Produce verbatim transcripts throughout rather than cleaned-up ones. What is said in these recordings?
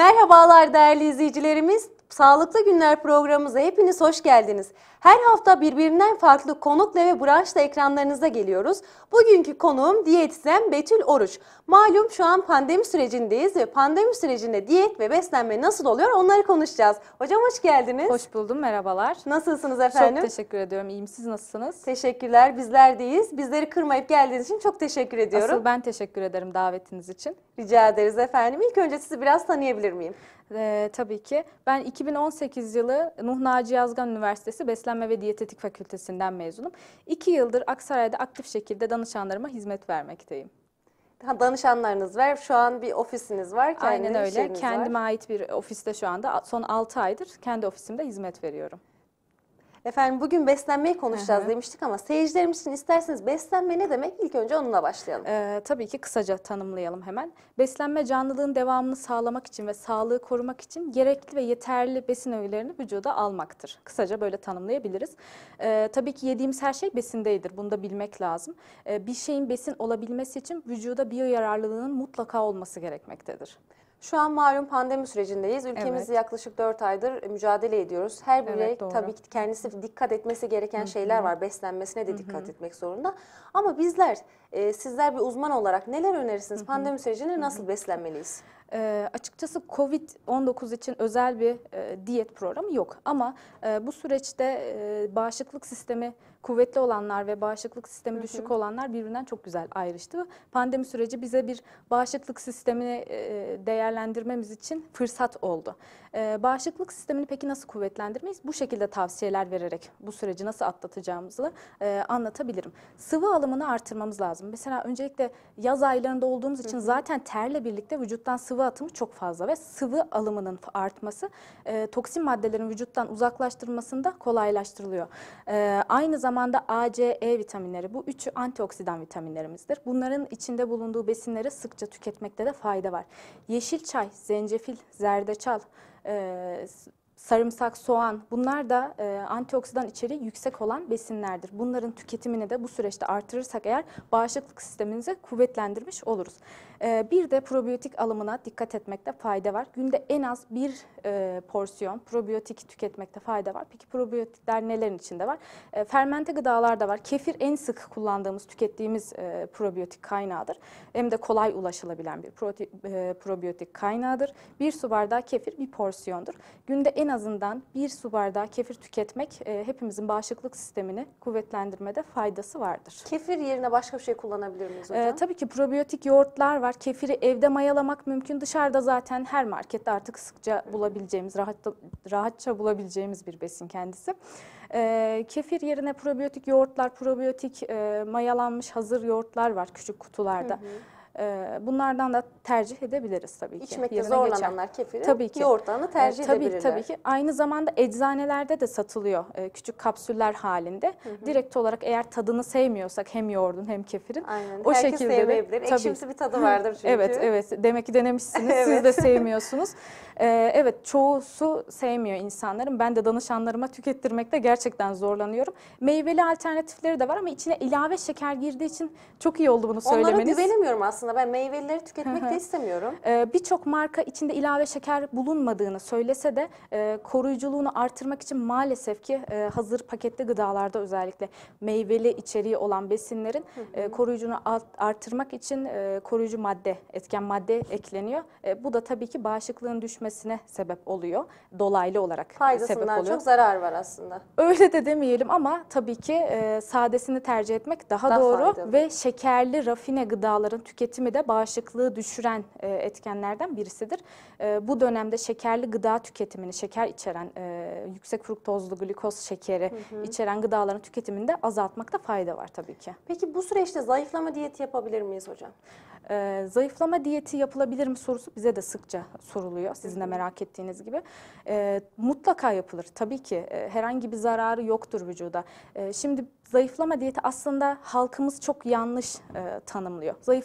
Merhabalar değerli izleyicilerimiz. Sağlıklı Günler programımıza hepiniz hoş geldiniz. Her hafta birbirinden farklı konukla ve branşla ekranlarınıza geliyoruz. Bugünkü konuğum diyetisyen Betül Oruç. Malum şu an pandemi sürecindeyiz ve pandemi sürecinde diyet ve beslenme nasıl oluyor onları konuşacağız. Hocam hoş geldiniz. Hoş buldum, merhabalar. Nasılsınız efendim? Çok teşekkür ediyorum, iyiyim. Siz nasılsınız? Teşekkürler, bizler deyiz. Bizleri kırmayıp geldiğiniz için çok teşekkür ediyorum. Asıl ben teşekkür ederim davetiniz için. Rica ederiz efendim. İlk önce sizi biraz tanıyabilir miyim? Ee, tabii ki. Ben iki bin on sekiz yılı Nuh Naci Yazgan Üniversitesi Beslenme ve Diyetetik Fakültesinden mezunum. İki yıldır Aksaray'da aktif şekilde danışanlarıma hizmet vermekteyim. Danışanlarınız var. Şu an bir ofisiniz var. Aynen öyle. Var. Kendime ait bir ofiste şu anda son altı aydır kendi ofisimde hizmet veriyorum. Efendim bugün beslenmeyi konuşacağız Hı hı. demiştik ama seyircilerimiz için isterseniz beslenme ne demek? İlk önce onunla başlayalım. Ee, tabii ki kısaca tanımlayalım hemen. Beslenme canlılığın devamını sağlamak için ve sağlığı korumak için gerekli ve yeterli besin öğelerini vücuda almaktır. Kısaca böyle tanımlayabiliriz. Ee, tabii ki yediğimiz her şey besindeydir. Bunu da bilmek lazım. Ee, bir şeyin besin olabilmesi için vücuda biyoyararlılığının mutlaka olması gerekmektedir. Şu an malum pandemi sürecindeyiz. Ülkemizde Evet. yaklaşık dört aydır mücadele ediyoruz. Her birey Evet, doğru. tabii ki kendisi dikkat etmesi gereken Hı hı. şeyler var. Beslenmesine de dikkat Hı hı. etmek zorunda. Ama bizler, e, sizler bir uzman olarak neler önerirsiniz? Hı hı. Pandemi sürecinde nasıl beslenmeliyiz? E, açıkçası kovid on dokuz için özel bir e, diyet programı yok. Ama e, bu süreçte e, bağışıklık sistemi kuvvetli olanlar ve bağışıklık sistemi Hı hı. düşük olanlar birbirinden çok güzel ayrıştı. Pandemi süreci bize bir bağışıklık sistemini e, değerlendirmemiz için fırsat oldu. E, bağışıklık sistemini peki nasıl kuvvetlendirmeyiz? Bu şekilde tavsiyeler vererek bu süreci nasıl atlatacağımızı e, anlatabilirim. Sıvı alımını artırmamız lazım. Mesela öncelikle yaz aylarında olduğumuz için Hı hı. zaten terle birlikte vücuttan sıvı atımı çok fazla ve sıvı alımının artması e, toksin maddelerin vücuttan uzaklaştırılmasında kolaylaştırılıyor. E, aynı zamanda A, C, E vitaminleri, bu üçü antioksidan vitaminlerimizdir. Bunların içinde bulunduğu besinleri sıkça tüketmekte de fayda var. Yeşil çay, zencefil, zerdeçal, e, sarımsak, soğan, bunlar da e, antioksidan içeriği yüksek olan besinlerdir. Bunların tüketimini de bu süreçte artırırsak eğer bağışıklık sistemimizi kuvvetlendirmiş oluruz. E, bir de probiyotik alımına dikkat etmekte fayda var. Günde en az bir e, porsiyon probiyotik tüketmekte fayda var. Peki probiyotikler nelerin içinde var? E, fermente gıdalar da var. Kefir en sık kullandığımız, tükettiğimiz e, probiyotik kaynağıdır. Hem de kolay ulaşılabilen bir proti, e, probiyotik kaynağıdır. Bir su bardağı kefir bir porsiyondur. Günde en azından bir su bardağı kefir tüketmek e, hepimizin bağışıklık sistemini kuvvetlendirmede faydası vardır. Kefir yerine başka bir şey kullanabilir miyiz hocam? E, tabii ki probiyotik yoğurtlar var. Kefiri evde mayalamak mümkün. Dışarıda zaten her markette artık sıkça bulabileceğimiz, rahat, rahatça bulabileceğimiz bir besin kendisi. E, kefir yerine probiyotik yoğurtlar, probiyotik e, mayalanmış hazır yoğurtlar var küçük kutularda. Hı hı. Bunlardan da tercih edebiliriz tabii ki. İçmekte Yerine zorlananlar geçer. kefiri Tabii ki. yoğurtlarını tercih e, tabii, edebilirler. Tabii ki. Aynı zamanda eczanelerde de satılıyor e, küçük kapsüller halinde. Hı hı. Direkt olarak eğer tadını sevmiyorsak hem yoğurdun hem kefirin. Aynen. O Herkes şekilde sevmeyebilir. de, Ekşimsi bir tadı vardır çünkü. Evet, evet. Demek ki denemişsiniz. Evet. Siz de sevmiyorsunuz. Ee, evet, çoğusu sevmiyor insanların. Ben de danışanlarıma tükettirmekte gerçekten zorlanıyorum. Meyveli alternatifleri de var ama içine ilave şeker girdiği için çok iyi oldu bunu söylemeniz. Onlara güvenemiyorum aslında. Ben meyvelileri tüketmek de istemiyorum. Ee, Birçok marka içinde ilave şeker bulunmadığını söylese de e, koruyuculuğunu artırmak için maalesef ki e, hazır paketli gıdalarda özellikle meyveli içeriği olan besinlerin hı hı. E, koruyucunu artırmak için e, koruyucu madde, etken madde ekleniyor. E, bu da tabii ki bağışıklığın düşmesine sebep oluyor. Dolaylı olarak Faydasından sebep oluyor. çok zarar var aslında. Öyle de demeyelim ama tabii ki e, sadesini tercih etmek daha, daha doğru faydalı. Ve şekerli rafine gıdaların tüketimi de bağışıklığı düşüren e, etkenlerden birisidir. E, bu dönemde şekerli gıda tüketimini, şeker içeren, e, yüksek fruktozlu glikoz şekeri hı hı. içeren gıdaların tüketimini de azaltmakta fayda var tabii ki. Peki bu süreçte zayıflama diyeti yapabilir miyiz hocam? Ee, zayıflama diyeti yapılabilir mi sorusu bize de sıkça soruluyor. Sizin de merak ettiğiniz gibi. Ee, mutlaka yapılır. Tabii ki e, herhangi bir zararı yoktur vücuda. E, şimdi zayıflama diyeti aslında halkımız çok yanlış e, tanımlıyor. Zayıflama diyeti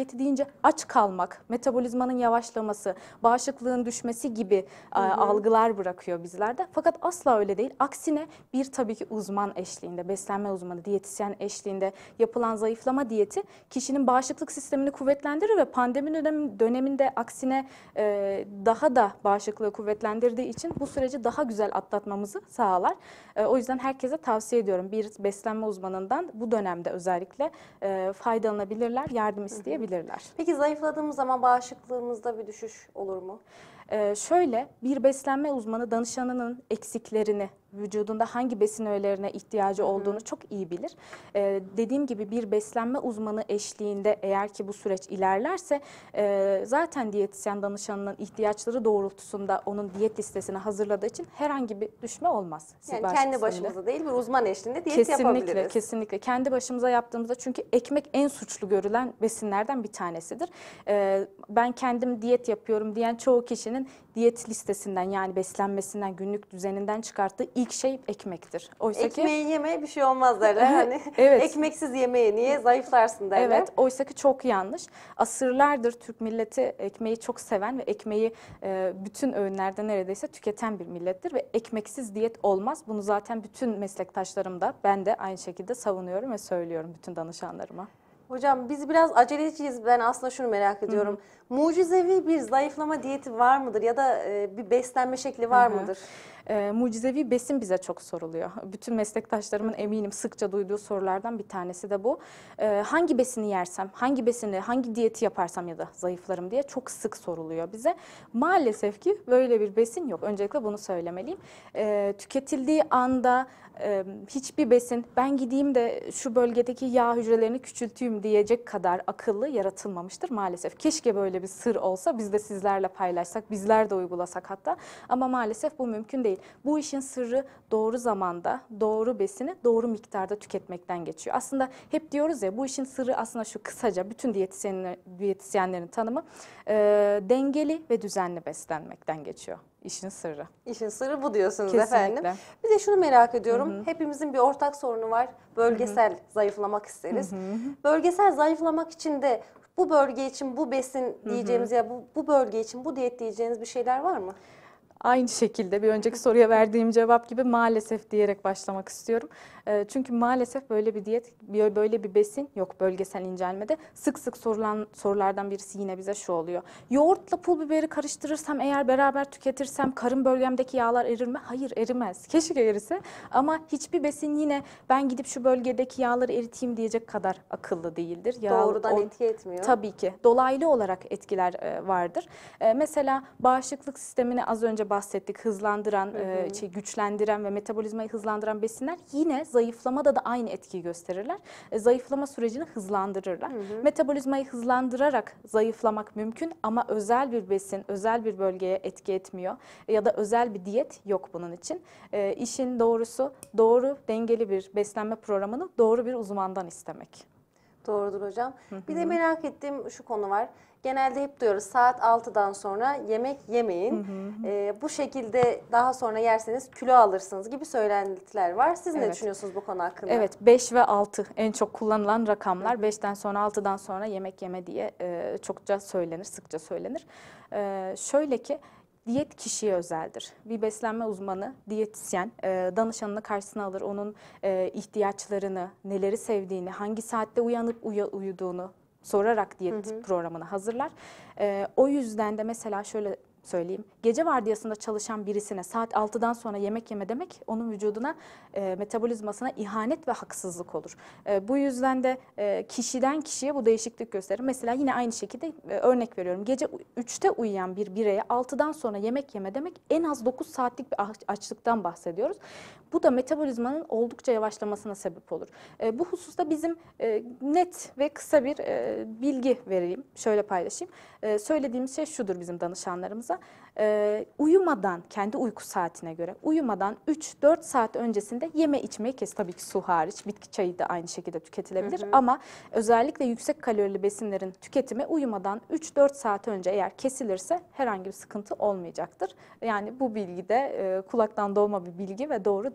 diyeti deyince aç kalmak, metabolizmanın yavaşlaması, bağışıklığın düşmesi gibi hı hı. algılar bırakıyor bizlerde. Fakat asla öyle değil. Aksine bir tabii ki uzman eşliğinde, beslenme uzmanı, diyetisyen eşliğinde yapılan zayıflama diyeti kişinin bağışıklık sistemini kuvvetlendirir ve pandemi dönem, döneminde aksine e, daha da bağışıklığı kuvvetlendirdiği için bu süreci daha güzel atlatmamızı sağlar. E, o yüzden herkese tavsiye ediyorum. Bir beslenme uzmanından bu dönemde özellikle e, faydalanabilirler, yardım isteyebilirler. Peki zayıfladığımız zaman bağışıklığımızda bir düşüş olur mu? Ee, şöyle bir beslenme uzmanı danışanının eksiklerini, vücudunda hangi besin öğelerine ihtiyacı olduğunu hı hı. çok iyi bilir. Ee, dediğim gibi bir beslenme uzmanı eşliğinde eğer ki bu süreç ilerlerse e, zaten diyetisyen danışanının ihtiyaçları doğrultusunda onun diyet listesini hazırladığı için herhangi bir düşme olmaz. Yani kendi başımıza değil bir uzman eşliğinde diyet kesinlikle, yapabiliriz. Kesinlikle, kesinlikle. Kendi başımıza yaptığımızda çünkü ekmek en suçlu görülen besinlerden bir tanesidir. Ee, ben kendim diyet yapıyorum diyen çoğu kişinin diyet listesinden yani beslenmesinden, günlük düzeninden çıkarttığı ilk şey ekmektir. Oysa Ekmeği ki, yeme bir şey olmaz derler. Hani evet. Ekmeksiz yemeği niye zayıflarsın derler. Evet, oysa ki çok yanlış. Asırlardır Türk milleti ekmeği çok seven ve ekmeği e, bütün öğünlerde neredeyse tüketen bir millettir ve ekmeksiz diyet olmaz. Bunu zaten bütün meslektaşlarım da ben de aynı şekilde savunuyorum ve söylüyorum bütün danışanlarıma. Hocam biz biraz aceleciyiz. Ben aslında şunu merak ediyorum. Hı hı. Mucizevi bir zayıflama diyeti var mıdır ya da e, bir beslenme şekli var hı hı. mıdır? E, mucizevi besin bize çok soruluyor. Bütün meslektaşlarımın eminim sıkça duyduğu sorulardan bir tanesi de bu. E, hangi besini yersem, hangi besini, hangi diyeti yaparsam ya da zayıflarım diye çok sık soruluyor bize. Maalesef ki böyle bir besin yok. Öncelikle bunu söylemeliyim. E, tüketildiği anda e, hiçbir besin ben gideyim de şu bölgedeki yağ hücrelerini küçülteyim diyecek kadar akıllı yaratılmamıştır maalesef. Keşke böyle bir sır olsa biz de sizlerle paylaşsak, bizler de uygulasak hatta. Ama maalesef bu mümkün değil. Bu işin sırrı doğru zamanda, doğru besini doğru miktarda tüketmekten geçiyor. Aslında hep diyoruz ya bu işin sırrı aslında şu kısaca bütün diyetisyenler, diyetisyenlerin tanımı e, dengeli ve düzenli beslenmekten geçiyor. İşin sırrı. İşin sırrı bu diyorsunuz Kesinlikle. Efendim. Bir de şunu merak ediyorum. Hı hı. Hepimizin bir ortak sorunu var. Bölgesel hı hı. zayıflamak isteriz. Hı hı. Bölgesel zayıflamak için de bu bölge için bu besin diyeceğimiz hı hı. ya bu, bu bölge için bu diyet diyeceğiniz bir şeyler var mı? Aynı şekilde bir önceki soruya verdiğim cevap gibi maalesef diyerek başlamak istiyorum. Çünkü maalesef böyle bir diyet, böyle bir besin yok bölgesel incelmede. Sık sık sorulan sorulardan birisi yine bize şu oluyor. Yoğurtla pul biberi karıştırırsam eğer beraber tüketirsem karın bölgemdeki yağlar erir mi? Hayır erimez. Keşke erirse ama hiçbir besin yine ben gidip şu bölgedeki yağları eriteyim diyecek kadar akıllı değildir. Yağ, Doğrudan o, etki etmiyor. Tabii ki. Dolaylı olarak etkiler e, vardır. E, mesela bağışıklık sistemini az önce bahsettik. Hızlandıran, hı hı. E, şey, güçlendiren ve metabolizmayı hızlandıran besinler yine zayıflamada da aynı etkiyi gösterirler. E, zayıflama sürecini hızlandırırlar. Hı hı. Metabolizmayı hızlandırarak zayıflamak mümkün ama özel bir besin, özel bir bölgeye etki etmiyor. E, ya da özel bir diyet yok bunun için. E, işin doğrusu doğru, dengeli bir beslenme programını doğru bir uzmandan istemek. Doğrudur hocam. Hı hı. Bir de merak ettiğim şu konu var. Genelde hep diyoruz saat altıdan sonra yemek yemeyin. Hı hı. Ee, bu şekilde daha sonra yerseniz kilo alırsınız gibi söylentiler var. Siz evet. ne düşünüyorsunuz bu konu hakkında? Evet, beş ve altı en çok kullanılan rakamlar. beşten sonra altıdan sonra yemek yeme diye e, çokça söylenir, sıkça söylenir. E, şöyle ki diyet kişiye özeldir. Bir beslenme uzmanı, diyetisyen e, danışanını karşısına alır. Onun e, ihtiyaçlarını, neleri sevdiğini, hangi saatte uyanıp uy uyuduğunu sorarak diyet hı hı. programını hazırlar. E, o yüzden de mesela şöyle söyleyeyim. Gece vardiyasında çalışan birisine saat altıdan sonra yemek yeme demek onun vücuduna, e, metabolizmasına ihanet ve haksızlık olur. E, bu yüzden de e, kişiden kişiye bu değişiklik gösterir. Mesela yine aynı şekilde e, örnek veriyorum. Gece üçte uyuyan bir bireye altıdan sonra yemek yeme demek en az dokuz saatlik bir açlıktan bahsediyoruz. Bu da metabolizmanın oldukça yavaşlamasına sebep olur. E, bu hususta bizim e, net ve kısa bir e, bilgi vereyim. Şöyle paylaşayım. E, söylediğimiz şey şudur bizim danışanlarımıza. E, uyumadan, kendi uyku saatine göre uyumadan üç dört saat öncesinde yeme içmeyi kes. Tabii ki su hariç, bitki çayı da aynı şekilde tüketilebilir. Hı hı. Ama özellikle yüksek kalorili besinlerin tüketimi uyumadan üç dört saat önce eğer kesilirse herhangi bir sıkıntı olmayacaktır. Yani bu bilgi de e, kulaktan doğma bir bilgi ve doğru değil.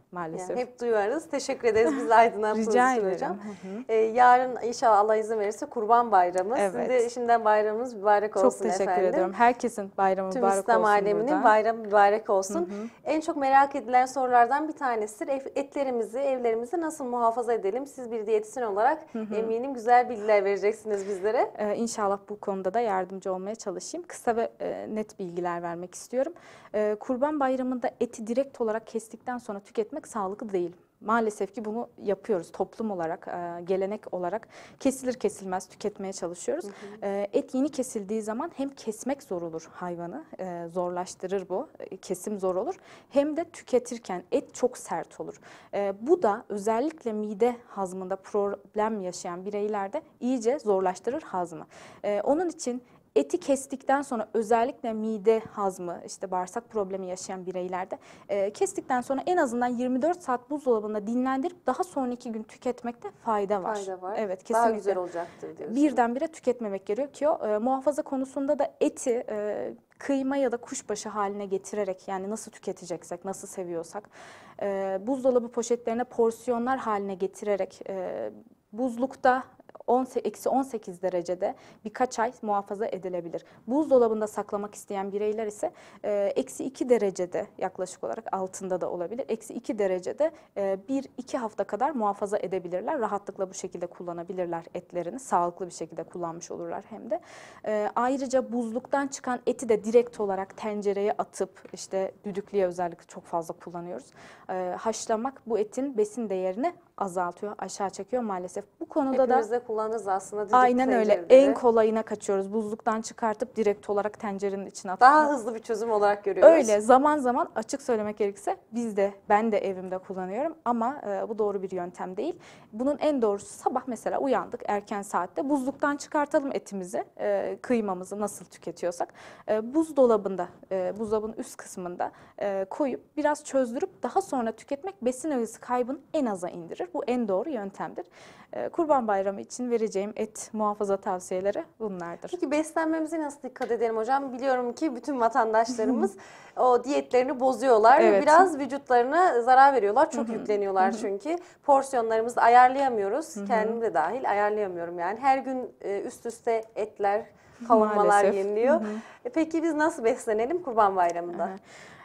maalesef. Yani hep duyarız. Teşekkür ederiz. Biz de aydınlattığınız Rica için ederim. hocam. Hı hı. Ee, yarın inşallah Allah izin verirse Kurban Bayramı. Evet. Sizin de şimdiden bayramımız mübarek Çok olsun teşekkür efendim. ediyorum. Herkesin bayramı Tüm mübarek İslam olsun aleminin buradan. bayramı mübarek olsun. Hı hı. En çok merak edilen sorulardan bir tanesidir. Ev- Etlerimizi, evlerimizi nasıl muhafaza edelim? Siz bir diyetisyen olarak eminim güzel bilgiler vereceksiniz bizlere. Ee, İnşallah bu konuda da yardımcı olmaya çalışayım. Kısa ve e, net bilgiler vermek istiyorum. Ee, Kurban Bayramı'nda eti direkt olarak kestikten sonra tüketmek sağlıklı değil. Maalesef ki bunu yapıyoruz toplum olarak, e, gelenek olarak kesilir kesilmez tüketmeye çalışıyoruz. Hı hı. E, Et yeni kesildiği zaman hem kesmek zor olur hayvanı, e, zorlaştırır bu, e, kesim zor olur. Hem de tüketirken et çok sert olur. E, Bu da özellikle mide hazmında problem yaşayan bireylerde iyice zorlaştırır hazmı. E, Onun için eti kestikten sonra özellikle mide hazmı, işte bağırsak problemi yaşayan bireylerde e, kestikten sonra en azından yirmi dört saat buzdolabında dinlendirip daha sonraki gün tüketmekte fayda var. Fayda var. Evet, Daha kesinlikle. güzel olacaktır diyorsunuz. Birdenbire tüketmemek gerekiyor. E, muhafaza konusunda da eti e, kıyma ya da kuşbaşı haline getirerek, yani nasıl tüketeceksek, nasıl seviyorsak, e, buzdolabı poşetlerine porsiyonlar haline getirerek e, buzlukta eksi on sekiz derecede birkaç ay muhafaza edilebilir. Buzdolabında saklamak isteyen bireyler ise eksi iki derecede, yaklaşık olarak altında da olabilir. Eksi iki derecede bir iki hafta kadar muhafaza edebilirler. Rahatlıkla bu şekilde kullanabilirler etlerini. Sağlıklı bir şekilde kullanmış olurlar hem de. E, ayrıca buzluktan çıkan eti de direkt olarak tencereye atıp, işte düdüklüye özellikle çok fazla kullanıyoruz. E, haşlamak bu etin besin değerini azaltıyor, aşağı çekiyor maalesef. Bu konuda Hepimiz da de kullanırız aslında. Düdük aynen öyle. tencereleri. En kolayına kaçıyoruz. Buzluktan çıkartıp direkt olarak tencerenin içine atıp. Daha hızlı bir çözüm olarak görüyoruz. Öyle. Zaman zaman, açık söylemek gerekirse, biz de, ben de evimde kullanıyorum ama e, bu doğru bir yöntem değil. Bunun en doğrusu, sabah mesela uyandık erken saatte, buzluktan çıkartalım etimizi, e, kıymamızı nasıl tüketiyorsak. E, buzdolabında, e, buzdolabının üst kısmında e, koyup biraz çözdürüp daha sonra tüketmek besin öğesi kaybını en aza indirir. Bu en doğru yöntemdir. E, Kurban Bayramı için vereceğim et muhafaza tavsiyeleri bunlardır. Peki beslenmemize nasıl dikkat edelim hocam? Biliyorum ki bütün vatandaşlarımız o diyetlerini bozuyorlar. Evet. Biraz vücutlarına zarar veriyorlar. Çok yükleniyorlar çünkü. Porsiyonlarımızı ayarlayamıyoruz. Kendim de dahil ayarlayamıyorum yani. Her gün e, üst üste etler, kavurmalar Maalesef. yeniliyor. E, Peki biz nasıl beslenelim Kurban Bayramı'nda? Aha.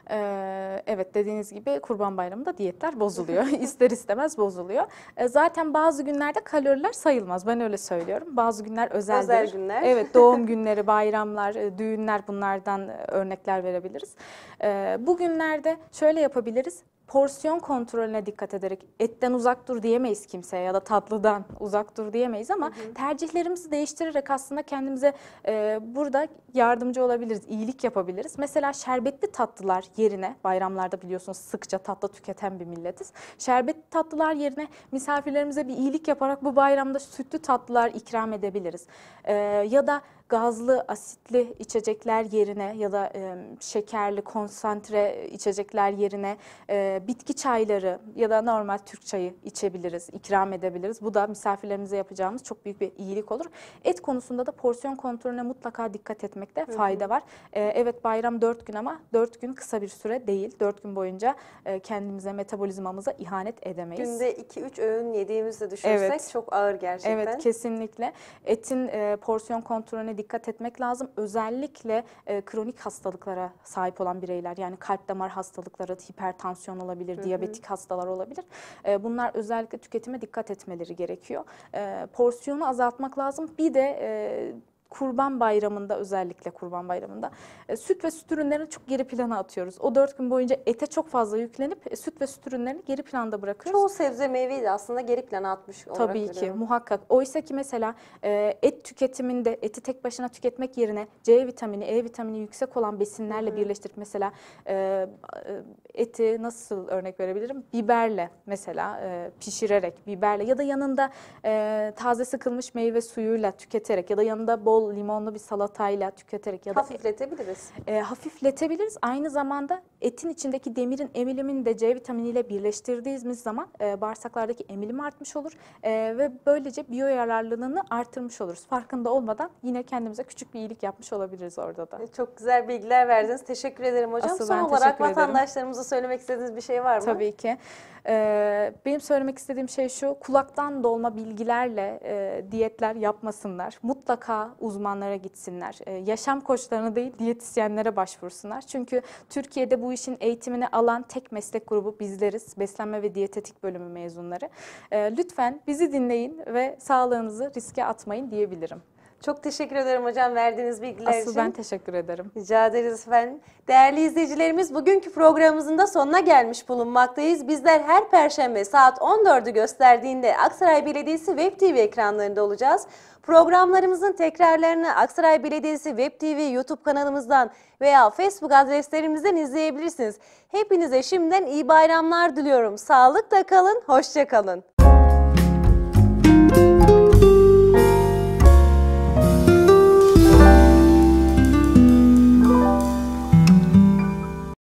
Ee, evet, dediğiniz gibi Kurban Bayramı'nda diyetler bozuluyor. İster istemez bozuluyor. Ee, zaten bazı günlerde kaloriler sayılmaz. Ben öyle söylüyorum. Bazı günler özeldir. Özel günler. Evet, doğum günleri, bayramlar, e, düğünler, bunlardan e, örnekler verebiliriz. Ee, bu günlerde şöyle yapabiliriz. Porsiyon kontrolüne dikkat ederek, etten uzak dur diyemeyiz kimseye ya da tatlıdan uzak dur diyemeyiz ama hı hı. tercihlerimizi değiştirerek aslında kendimize e, burada yardımcı olabiliriz, iyilik yapabiliriz. Mesela şerbetli tatlılar yerine, bayramlarda biliyorsunuz sıkça tatlı tüketen bir milletiz. Şerbetli tatlılar yerine misafirlerimize bir iyilik yaparak bu bayramda sütlü tatlılar ikram edebiliriz. E, ya da gazlı, asitli içecekler yerine ya da e, şekerli, konsantre içecekler yerine e, bitki çayları ya da normal Türk çayı içebiliriz, ikram edebiliriz. Bu da misafirlerimize yapacağımız çok büyük bir iyilik olur. Et konusunda da porsiyon kontrolüne mutlaka dikkat etmekte hı hı. fayda var. E, evet, bayram dört gün ama dört gün kısa bir süre değil. dört gün boyunca e, kendimize, metabolizmamıza ihanet edemeyiz. Günde iki üç öğün yediğimizi düşünsek evet. çok ağır gerçekten. Evet, kesinlikle. Etin e, porsiyon kontrolüne dikkat etmek lazım. Özellikle e, kronik hastalıklara sahip olan bireyler, yani kalp damar hastalıkları, hipertansiyon olabilir, hı hı. diyabetik hastalar olabilir. E, bunlar özellikle tüketime dikkat etmeleri gerekiyor. E, porsiyonu azaltmak lazım. Bir de e, Kurban Bayramı'nda, özellikle Kurban Bayramı'nda e, süt ve süt ürünlerini çok geri plana atıyoruz. O dört gün boyunca ete çok fazla yüklenip e, süt ve süt ürünlerini geri planda bırakıyoruz. Çoğu sebze meyveyi de aslında geri plana atmış olarak Tabii ki, görüyorum. muhakkak. Oysa ki mesela e, et tüketiminde, eti tek başına tüketmek yerine C vitamini, E vitamini yüksek olan besinlerle hı hı. birleştirip mesela e, eti nasıl örnek verebilirim? Biberle mesela e, pişirerek, biberle ya da yanında e, taze sıkılmış meyve suyuyla tüketerek ya da yanında bol bol limonlu bir salatayla tüketerek ya da Hafifletebiliriz. e, hafifletebiliriz. Aynı zamanda etin içindeki demirin emilimini de C vitaminiyle birleştirdiğimiz zaman e, bağırsaklardaki emilim artmış olur E, ve böylece biyo yararlılığını artırmış oluruz. Farkında olmadan yine kendimize küçük bir iyilik yapmış olabiliriz orada da. Çok güzel bilgiler verdiniz. Teşekkür ederim hocam. Asıl Son ben olarak teşekkür ederim. vatandaşlarımıza söylemek istediğiniz bir şey var mı? Tabii ki. Ee, benim söylemek istediğim şey şu, kulaktan dolma bilgilerle e, diyetler yapmasınlar. Mutlaka uzmanlara gitsinler. E, yaşam koçlarına değil, diyetisyenlere başvursunlar. Çünkü Türkiye'de bu işin eğitimini alan tek meslek grubu bizleriz. Beslenme ve diyetetik bölümü mezunları. E, lütfen bizi dinleyin ve sağlığınızı riske atmayın diyebilirim. Çok teşekkür ederim hocam verdiğiniz bilgiler Asıl için. ben teşekkür ederim. Rica ederiz efendim. Değerli izleyicilerimiz, bugünkü programımızın da sonuna gelmiş bulunmaktayız. Bizler her perşembe saat on dördü gösterdiğinde Aksaray Belediyesi Web T V ekranlarında olacağız. Programlarımızın tekrarlarını Aksaray Belediyesi Web T V YouTube kanalımızdan veya Facebook adreslerimizden izleyebilirsiniz. Hepinize şimdiden iyi bayramlar diliyorum. Sağlıkla kalın, hoşça kalın.